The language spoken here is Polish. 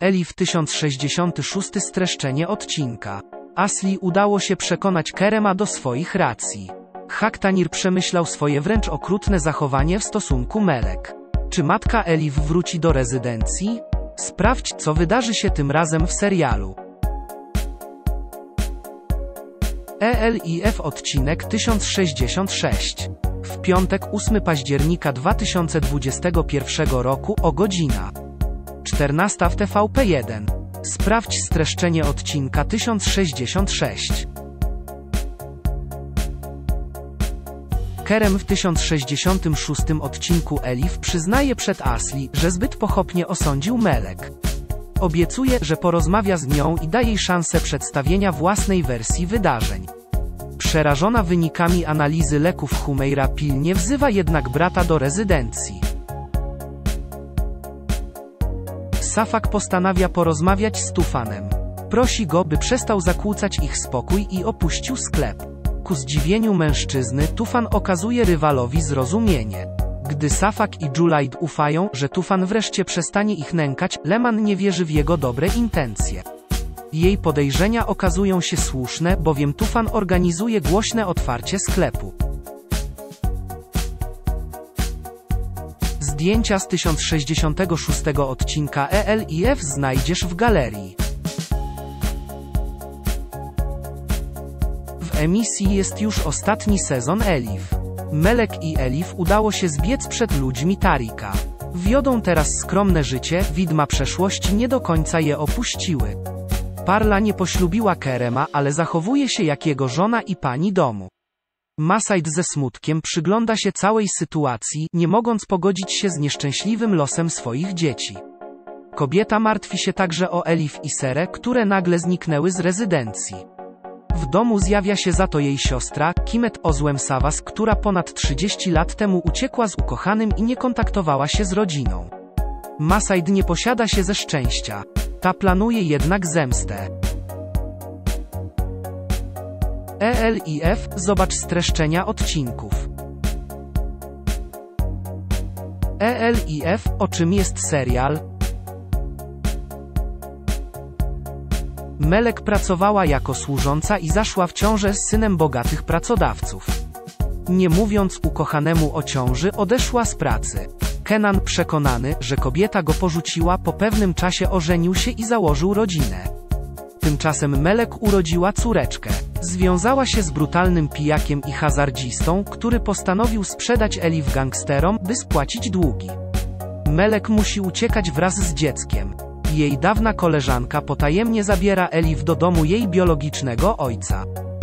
Elif 1066 streszczenie odcinka. Asli udało się przekonać Kerema do swoich racji. Haktanir przemyślał swoje wręcz okrutne zachowanie w stosunku Melek. Czy matka Elif wróci do rezydencji? Sprawdź, co wydarzy się tym razem w serialu. ELIF odcinek 1066. W piątek 8 października 2021 roku o godzina 14 w TVP1. Sprawdź streszczenie odcinka 1066. Kerem w 1066 odcinku Elif przyznaje przed Asli, że zbyt pochopnie osądził Melek. Obiecuje, że porozmawia z nią i da jej szansę przedstawienia własnej wersji wydarzeń. Przerażona wynikami analizy leków Humeira pilnie wzywa jednak brata do rezydencji. Safak postanawia porozmawiać z Tufanem. Prosi go, by przestał zakłócać ich spokój i opuścił sklep. Ku zdziwieniu mężczyzny, Tufan okazuje rywalowi zrozumienie. Gdy Safak i Julaid ufają, że Tufan wreszcie przestanie ich nękać, Leman nie wierzy w jego dobre intencje. Jej podejrzenia okazują się słuszne, bowiem Tufan organizuje głośne otwarcie sklepu. Zdjęcia z 1066 odcinka ELIF znajdziesz w galerii. W emisji jest już ostatni sezon Elif. Melek i Elif udało się zbiec przed ludźmi Tarika. Wiodą teraz skromne życie, widma przeszłości nie do końca je opuściły. Parla nie poślubiła Kerema, ale zachowuje się jak jego żona i pani domu. Masaid ze smutkiem przygląda się całej sytuacji, nie mogąc pogodzić się z nieszczęśliwym losem swoich dzieci. Kobieta martwi się także o Elif i Serę, które nagle zniknęły z rezydencji. W domu zjawia się za to jej siostra, Kimet Ozłem Savas, która ponad 30 lat temu uciekła z ukochanym i nie kontaktowała się z rodziną. Masaid nie posiada się ze szczęścia. Ta planuje jednak zemstę. ELIF, zobacz streszczenia odcinków. ELIF, o czym jest serial? Melek pracowała jako służąca i zaszła w ciążę z synem bogatych pracodawców. Nie mówiąc ukochanemu o ciąży, odeszła z pracy. Kenan, przekonany, że kobieta go porzuciła, po pewnym czasie ożenił się i założył rodzinę. Tymczasem Melek urodziła córeczkę. Związała się z brutalnym pijakiem i hazardzistą, który postanowił sprzedać Elif gangsterom, by spłacić długi. Melek musi uciekać wraz z dzieckiem. Jej dawna koleżanka potajemnie zabiera Elif do domu jej biologicznego ojca.